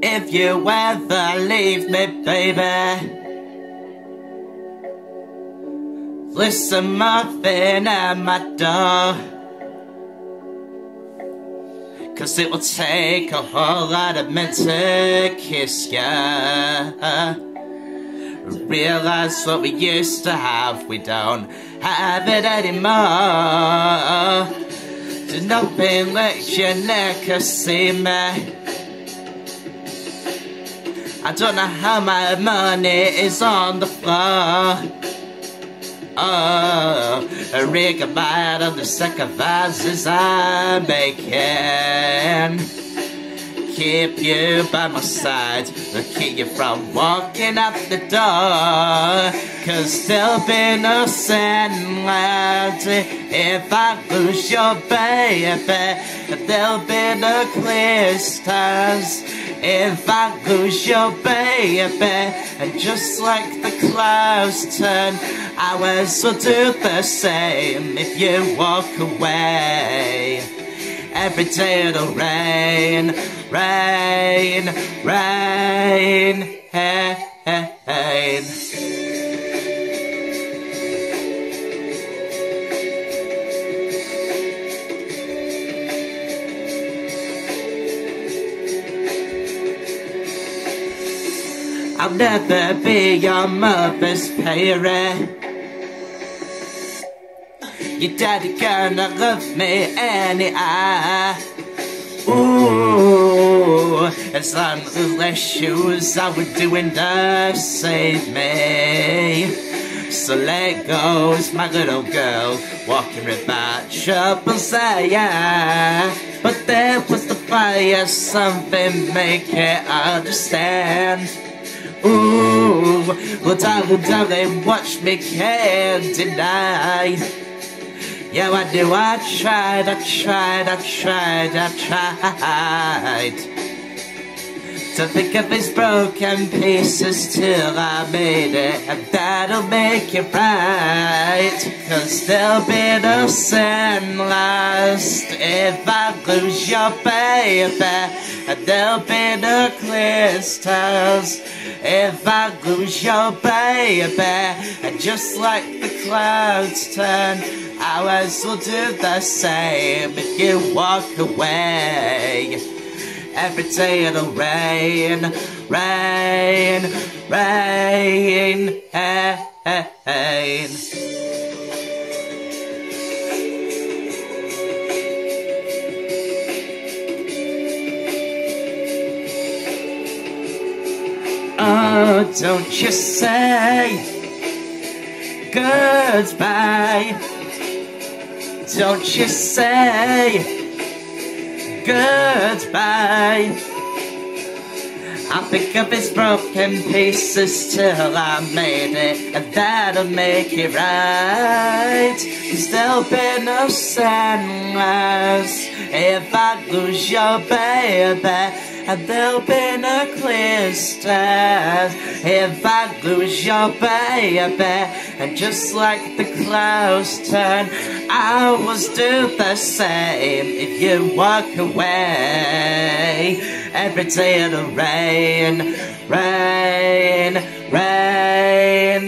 if you ever leave me, baby. Listen, muffin at my door, 'cause it will take a whole lot of men to kiss ya. Realize what we used to have, we don't have it anymore. To nothing let your neck see me. I don't know how my money is on the floor. Oh, a rig mad on the sacrifices I'm making. Keep you by my side, to keep you from walking out the door. 'Cause there'll be no sin left if I lose your baby. There'll be no clear stars if I lose your baby. And just like the clouds turn, ours will do the same if you walk away. Every day it'll rain, rain, rain, rain. I'll never be your mother's parent. Your daddy gonna love me anyhow. Ooh, as long as less shoes I would do enough save me. So let go, my little girl, walking without troubles, yeah. But there was the fire, something make it understand. Ooh, well darling, watch me, can't deny. Yeah, I knew I tried to think of these broken pieces till I made it, and that'll make it right. 'Cause there'll be no sin lost if I lose your baby, and there'll be no clear stars if I lose your baby. And just like the clouds turn, ours will do the same if you walk away. Every day it'll rain, rain, rain, rain. Oh, don't you say goodbye. Don't you say goodbye. I think of his broken pieces till I made it, and that'll make it right. 'Cause there'll be no sadness if I lose your baby, and there'll be no clear stars if I lose your baby. And just like the clouds turn, ours do the same if you walk away. Every day it'll rain, rain, rain.